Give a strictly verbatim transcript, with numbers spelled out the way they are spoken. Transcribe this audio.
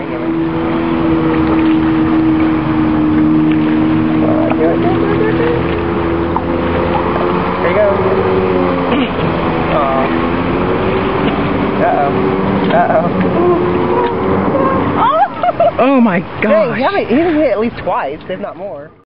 give it. Uh, do it, do it, do it, do it. Here you go. Aw. Uh-oh. Uh-oh. Oh my Hey, gosh. you haven't, you haven't hit at least twice, if not more.